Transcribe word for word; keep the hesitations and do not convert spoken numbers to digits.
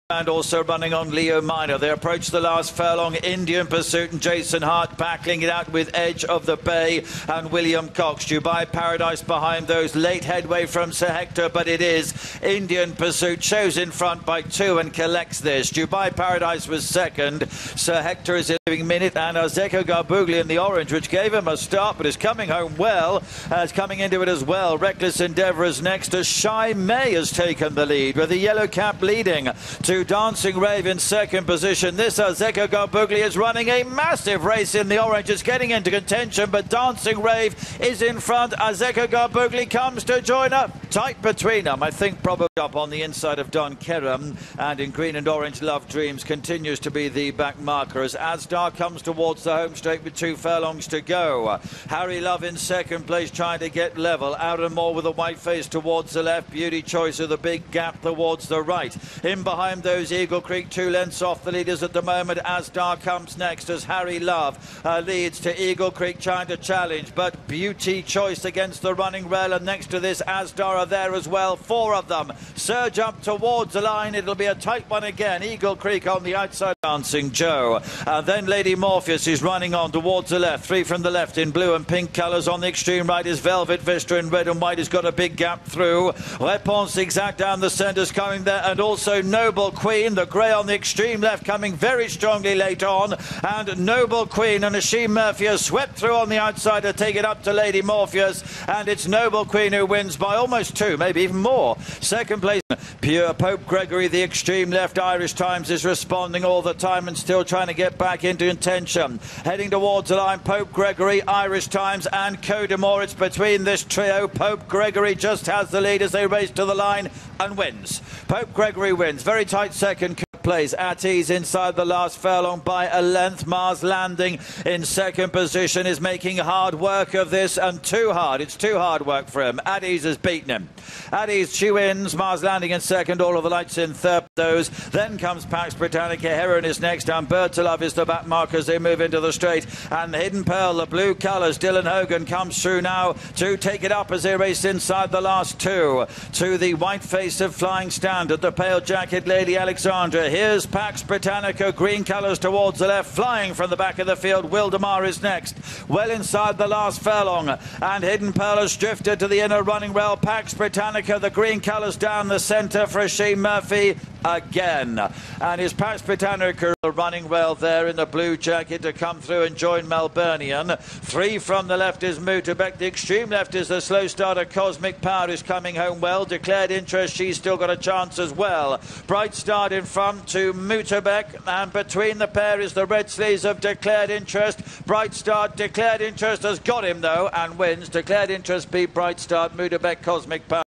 And also running on Leo Minor. They approach the last furlong. Indian Pursuit and Jason Hart battling it out with Edge of the Bay and William Cox. Dubai Paradise behind those. Late headway from Sir Hector, but it is Indian Pursuit. Shows in front by two and collects this. Dubai Paradise was second. Sir Hector is in a minute, and Azeko Garbugli in the orange, which gave him a start, but is coming home well. Uh, is coming into it as well. Reckless Endeavour is next, as Shy May has taken the lead, with the yellow cap leading to Dancing Rave in second position. This Azeko Garbugli is running a massive race in the orange. It's getting into contention, but Dancing Rave is in front. Azeko Garbugli comes to join up. Tight between them. I think probably up on the inside of Don Kerem, and in green and orange Love Dreams continues to be the back marker as Asdar comes towards the home straight with two furlongs to go. Harry Love in second place trying to get level. Out and more with a white face towards the left. Beauty Choice with a big gap towards the right. In behind those Eagle Creek, two lengths off the leaders at the moment. Asdar comes next as Harry Love uh, leads to Eagle Creek trying to challenge, but Beauty Choice against the running rail, and next to this Asdar are there as well. Four of them surge up towards the line. It'll be a tight one again. Eagle Creek on the outside. Dancing Joe. And then Lady Morpheus is running on towards the left. Three from the left in blue and pink colours. On the extreme right is Velvet Vista in red and white. Has got a big gap through. Réponse Exact down the centre's coming there, and also Noble Queen, the grey on the extreme left, coming very strongly late on. And Noble Queen and Ashim Murphy has swept through on the outside to take it up to Lady Morpheus. And it's Noble Queen who wins by almost two, maybe even more. Second place, Pure Pope Gregory, the extreme left. Irish Times is responding all the time and still trying to get back into intention. Heading towards the line, Pope Gregory, Irish Times and Codemore. It's between this trio. Pope Gregory just has the lead as they race to the line and wins. Pope Gregory wins. Very tight second place. At Ease inside the last furlong by a length. Mars Landing in second position is making hard work of this, and too hard. It's too hard work for him. At Ease has beaten him. At Ease, she wins. Mars Landing in second. All of the lights in third. Those. Then comes Pax Britannica. Heron is next, and Bird to Love is the back marker as they move into the straight. And Hidden Pearl, the blue colours. Dylan Hogan comes through now to take it up as they race inside the last two. To the white face of Flying Standard, the pale jacket Lady Alexandra. Here's Pax Britannica, green colours towards the left, flying from the back of the field. Wildemar is next, well inside the last furlong, and Hidden Pearl has drifted to the inner running rail. Pax Britannica, the green colours down the centre for Ashim Murphy again, and is Pax Britannica running well there in the blue jacket to come through and join Melburnian. Three from the left is Mutabek. The extreme left is the slow starter Cosmic Power is coming home well. Declared Interest, she's still got a chance as well. Bright Start in front to Mutabek, and between the pair is the red sleeves of Declared Interest. Bright Start, Declared Interest has got him though and wins. Declared Interest beat Bright Start, Mutabek, Cosmic Power.